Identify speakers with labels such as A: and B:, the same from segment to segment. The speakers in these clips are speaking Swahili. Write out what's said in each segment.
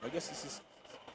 A: I guess this is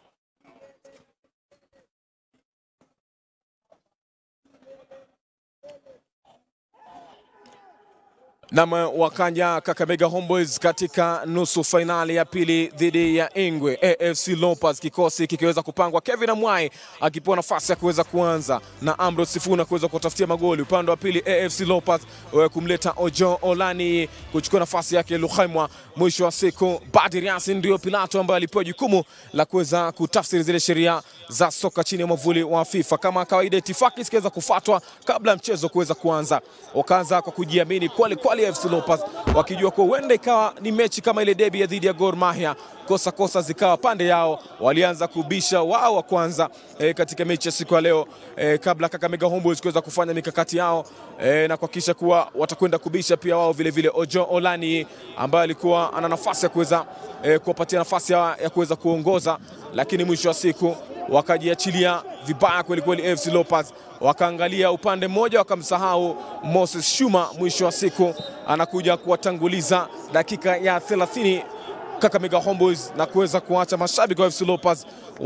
A: Nama wakanja Kakamega Homeboyz katika nusu finali ya pili dhidi ya Ingwe AFC Leopards. Kikosi kikiweza kupangwa, Kevin Amwai akipewa nafasi ya kuweza kuanza na Ambrose Sifuna kuweza kutafutia magoli. Upande wa pili AFC Leopards kumleta Ojo Olani kuchukua nafasi yake Lukhaimwa. Mwisho wa siku Badir Yasin ndio Pilato ambaye alipewa jukumu la kuweza kutafsiri zile sheria za soka chini ya mwavuli wa FIFA. Kama kawaida itifaki zikiweza kufuatwa kabla mchezo kuweza kuanza. Wakaanza kwa kujiamini kweli AFC Leopards wakijua kwa huenda ikawa ni mechi kama ile derby ya dhidi ya Gor Mahia. Kosa zikawa pande yao, walianza kubisha wao wa kwanza katika mechi ya siku ya leo kabla Kakamega Homeboyz kuweza kufanya mikakati yao na kuhakikisha kuwa watakwenda kubisha pia wao vile. Ojo Olani ambaye alikuwa ana nafasi ya kuweza kuwapatia nafasi ya kuweza kuongoza, lakini mwisho wa siku wakajiachilia vibaya kweli AFC Leopards. Wakaangalia upande mmoja wakamsahau Moses Shuma. Mwisho wa siku anakuja kuwatanguliza dakika ya 30 Kakamega Homeboyz na kuweza kuacha mashabiki wa AFC Leopards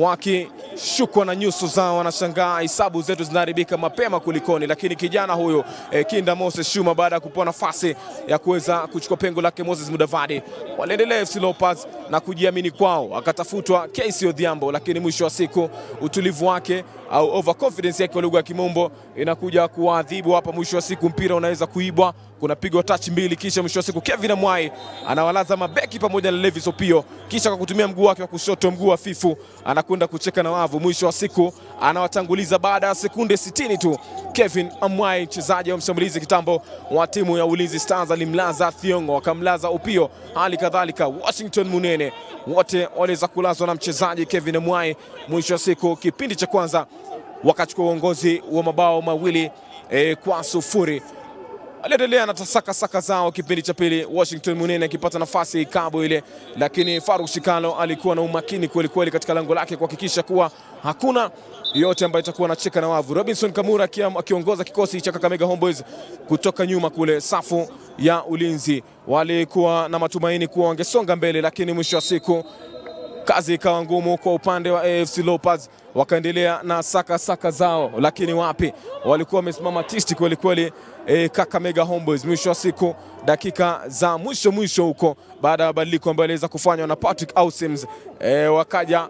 A: wakishukwa na nyuso zao, wanashangaa hisabu zetu zinaharibika mapema kulikoni. Lakini kijana huyo Kinda Moses Shuma, baada ya kupewa nafasi ya kuweza kuchukua pengo lake Moses Mudavadi, waliendelea AFC Leopards na kujiamini kwao. Akatafutwa Casey Odhiambo, lakini mwisho wa siku utulivu wake au overconfidence yake kwa lugha ya Kimombo inakuja kuadhibu hapa. Mwisho wa siku mpira unaweza kuibwa, kuna pigo touch mbili, kisha mwisho wa siku Kevin Amwai anawalaza mabeki pamoja na Levis Opio, kisha kwa kutumia mguu wake wa kushoto, mguu hafifu, anakwenda kucheka na wavu. Mwisho wa siku anawatanguliza baada ya sekunde 60 tu. Kevin Amwai, mchezaji wa mshambulizi kitambo wa timu ya Ulinzi Stars, alimlaza Thiongo, akamlaza Opio, hali kadhalika Washington Munene, wote waliweza kulazwa na mchezaji Kevin Amwai. Mwisho wa siku kipindi cha kwanza wakachukua uongozi wa mabao mawili kwa sufuri. Aliendelea na saka zao kipindi cha pili, Washington Munene akipata nafasi ikabu ile, lakini Faruk Shikalo alikuwa na umakini kweli katika lango lake kuhakikisha kuwa hakuna yote ambayo itakuwa na cheka na wavu. Robinson Kamura akiongoza kikosi cha Kakamega Homeboyz kutoka nyuma kule safu ya ulinzi, walikuwa na matumaini kuwa wangesonga mbele, lakini mwisho wa siku kazi ikawa ngumu kwa upande wa AFC Leopards. Wakaendelea na saka zao, lakini wapi, walikuwa wamesimama tisti kweli Kakamega Homeboyz. Mwisho wa siku dakika za mwisho huko, baada ya mabadiliko ambayo aliweza kufanywa na Patrick Ausims, wakaja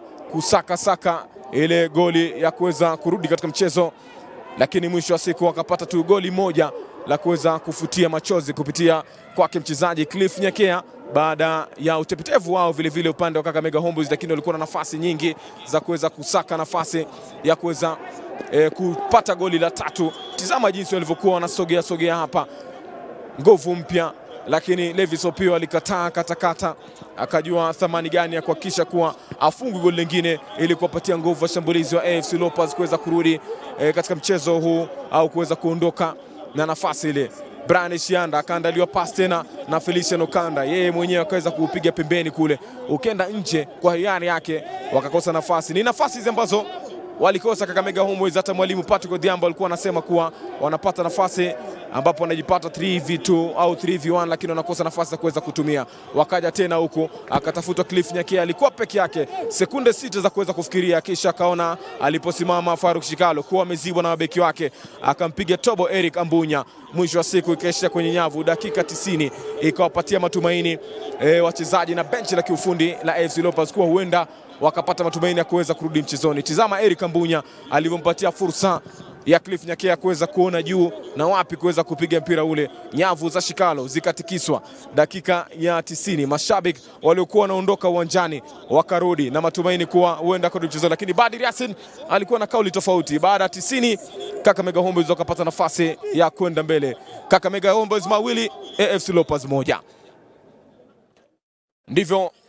A: kusaka ile goli ya kuweza kurudi katika mchezo, lakini mwisho wa siku wakapata tu goli moja la kuweza kufutia machozi kupitia kwake mchezaji Cliff Nyakea baada ya utepetevu wao vile upande wa Kakamega Homeboyz, lakini walikuwa na nafasi nyingi za kuweza kusaka nafasi ya kuweza kupata goli la tatu. Tizama jinsi walivyokuwa wanasogea hapa, nguvu mpya, lakini Levis Opio alikataa katakata, akajua thamani gani ya kuhakikisha kuwa afungu goli lingine ili kuwapatia nguvu washambulizi wa AFC Leopards kuweza kurudi katika mchezo huu au kuweza kuondoka na nafasi ile. Brian Shianda akaandaliwa pass tena na Felician Okanda, yeye mwenyewe akaweza kuupiga pembeni kule, ukenda nje kwa hiari yake, wakakosa nafasi. Ni nafasi hizi ambazo walikosa Kakamega Homeboyz. Hata mwalimu Patrick Odhiambo alikuwa anasema kuwa wanapata nafasi ambapo wanajipata 3v2 au 3v1, lakini wanakosa nafasi za kuweza kutumia. Wakaja tena huko, akatafutwa Cliff Nyakea, alikuwa peke yake, sekunde 6 za kuweza kufikiria, kisha akaona aliposimama Faruk Shikalo kuwa amezibwa na mabeki wake, akampiga tobo Eric Ambunya. Mwisho wa siku ikaishia kwenye nyavu. Dakika 90 ikawapatia matumaini wachezaji na benchi la kiufundi la AFC Leopards kuwa huenda wakapata matumaini ya kuweza kurudi mchezoni. Tizama Eric Ambunya alivyompatia fursa ya Cliff Nyakea kuweza kuona juu na wapi kuweza kupiga mpira ule, nyavu za Shikalo zikatikiswa. Dakika ya 90 mashabiki waliokuwa wanaondoka uwanjani wakarudi na matumaini kuwa huenda kurudi mchezoni, lakini Badir Yasin alikuwa na kauli tofauti. Baada ya 90 Kakamega Homeboyz wakapata nafasi ya kwenda mbele. Kakamega Homeboyz mawili, AFC Leopards moja. Ndivyo